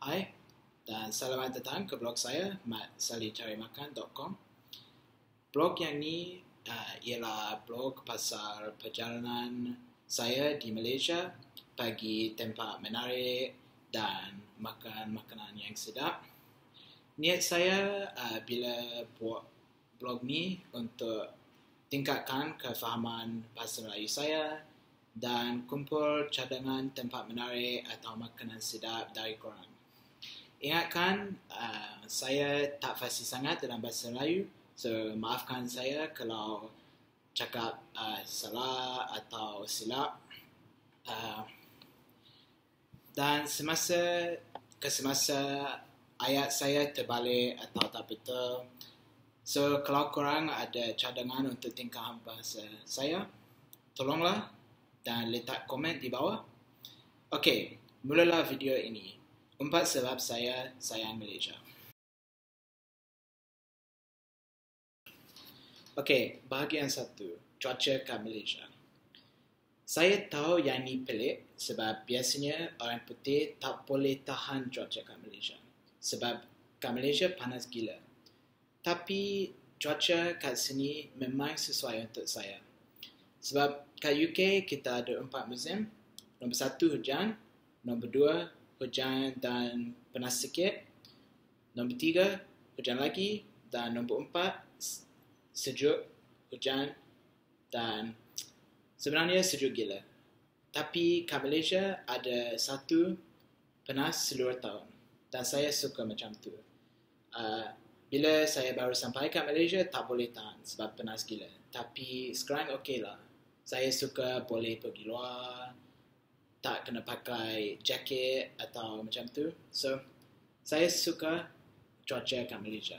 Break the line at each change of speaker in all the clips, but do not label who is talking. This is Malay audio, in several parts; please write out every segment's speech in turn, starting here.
Hai, dan selamat datang ke blog saya, matsalihcarimakan.com. Blog yang ni ialah blog pasal perjalanan saya di Malaysia, pergi tempat menarik dan makan makanan yang sedap. Niat saya bila buat blog ni untuk tingkatkan kefahaman Bahasa Melayu saya dan kumpul cadangan tempat menarik atau makanan sedap dari korang. Ingatkan, saya tak fasih sangat dalam Bahasa Melayu, so maafkan saya kalau cakap salah atau silap. Dan semasa ayat saya terbalik atau tak betul. So kalau korang ada cadangan untuk tingkahan bahasa saya, tolonglah dan letak komen di bawah. Okey, mulalah video ini. 4 sebab saya sayang Malaysia. Okey, bahagian 1. Cuaca kat Malaysia. Saya tahu yang ni pelik sebab biasanya orang putih tak boleh tahan cuaca kat Malaysia. Sebab kat Malaysia panas gila. Tapi cuaca kat sini memang sesuai untuk saya. Sebab kat UK kita ada 4 musim. Nombor 1 hujan, nombor 2 hujan dan panas sikit, nombor 3 hujan lagi, dan nombor 4 sejuk, hujan dan sebenarnya sejuk gila. Tapi kat Malaysia ada satu panas seluruh tahun dan saya suka macam tu. Bila saya baru sampai kat Malaysia tak boleh tahan sebab panas gila. Tapi sekarang okey lah. Saya suka boleh pergi luar, tak kena pakai jaket atau macam tu. So, saya suka cuaca kat Malaysia.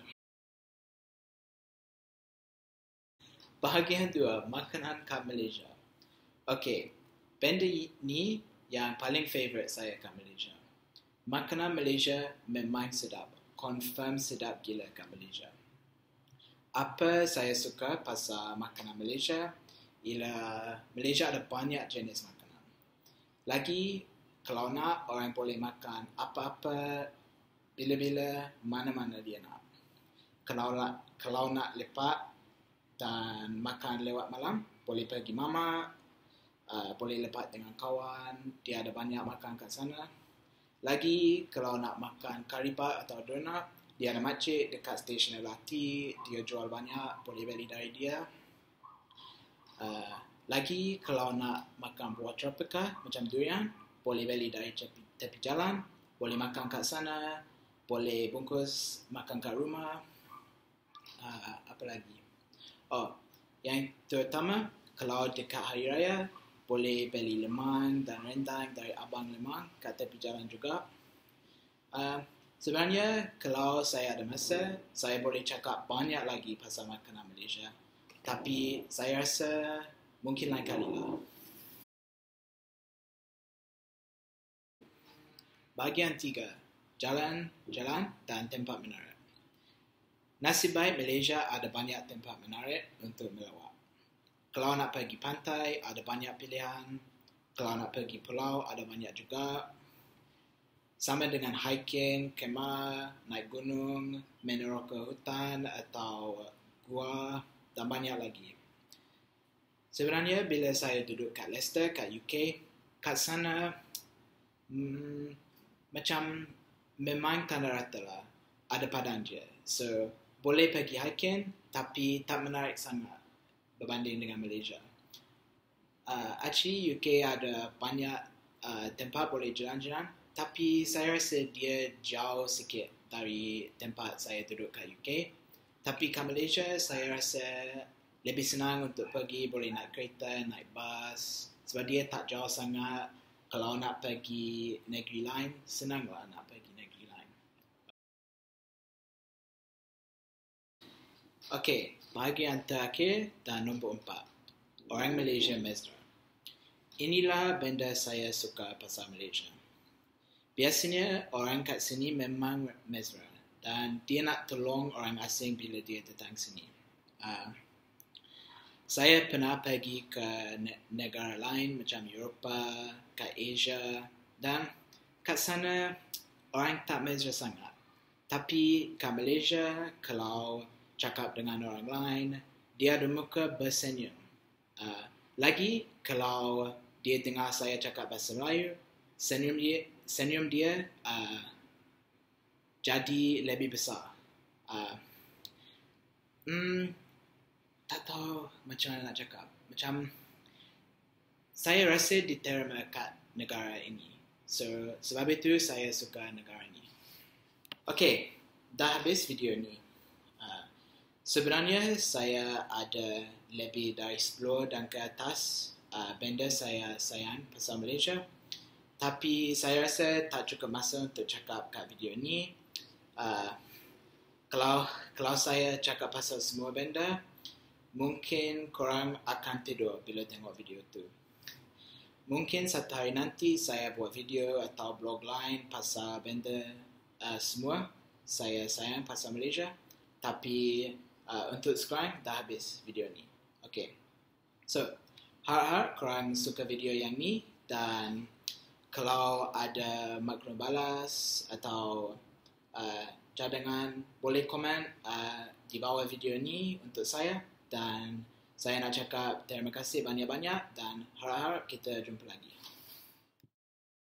Bahagian 2, makanan kat Malaysia. Okey, benda ni yang paling favourite saya kat Malaysia. Makanan Malaysia memang sedap. Confirm sedap gila kat Malaysia. Apa saya suka pasal makanan Malaysia ialah Malaysia ada banyak jenis makanan. Lagi, kalau nak, orang boleh makan apa-apa, bila-bila, mana-mana dia nak. Kalau nak lepak dan makan lewat malam, boleh pergi mama, boleh lepak dengan kawan, dia ada banyak makan kat sana. Lagi, kalau nak makan karibak atau donut, dia ada makcik dekat stesen LRT, dia jual banyak, boleh beli dari dia. Lagi, kalau nak makan buah tropika macam durian, boleh beli dari tepi jalan, boleh makan kat sana, boleh bungkus makan kat rumah. Apa lagi? Yang terutama, kalau dekat Hari Raya, boleh beli lemang dan rendang dari Abang Lemang kat tepi jalan juga. Sebenarnya, kalau saya ada masa, saya boleh cakap banyak lagi pasal makanan Malaysia. Tapi saya rasa mungkin lain kali lah. Bahagian 3. Jalan dan tempat menarik. Nasib baik Malaysia ada banyak tempat menarik untuk melawat. Kalau nak pergi pantai, ada banyak pilihan. Kalau nak pergi pulau, ada banyak juga. Sama dengan hiking, kemah, naik gunung, meneroka hutan atau gua dan banyak lagi. Sebenarnya bila saya duduk kat Leicester, kat UK, kat sana macam memang tanda rata lah. Ada padang je. So, boleh pergi hiking tapi tak menarik sangat berbanding dengan Malaysia. Actually, UK ada banyak tempat boleh jalan-jalan, tapi saya rasa dia jauh sikit dari tempat saya duduk kat UK. Tapi kat Malaysia, saya rasa lebih senang untuk pergi, boleh naik kereta, naik bas. Sebab dia tak jauh sangat. Kalau nak pergi negeri lain, senanglah nak pergi negeri lain. Okey, bahagian terakhir dan nombor 4. Orang Malaysia mesra. Inilah benda saya suka pasal Malaysia. Biasanya orang kat sini memang mesra dan dia nak tolong orang asing bila dia datang sini. Saya pernah pergi ke negara lain macam Eropah, kat Asia, dan kat sana orang tak Malaysia sangat. Tapi kat Malaysia, kalau cakap dengan orang lain, dia ada muka bersenyum. Lagi, kalau dia dengar saya cakap bahasa Melayu, senyum dia jadi lebih besar. Tak tahu macam mana nak cakap. Macam saya rasa diterima kat negara ini. So, sebab itu saya suka negara ini. Okay, dah habis video ni. Sebenarnya saya ada lebih dari 10 dan ke atas benda saya sayang pasal Malaysia. Tapi saya rasa tak cukup masa untuk cakap kat video ni. Kalau saya cakap pasal semua benda, mungkin korang akan tidur bila tengok video tu. Mungkin satu hari nanti saya buat video atau blog lain pasal benda semua saya sayang pasal Malaysia. Tapi untuk sekarang dah habis video ni. Okay. So, harap-harap korang suka video yang ni. Dan kalau ada makna balas atau cadangan, boleh komen di bawah video ni untuk saya. Dan saya nak cakap terima kasih banyak-banyak dan harap-harap kita jumpa lagi.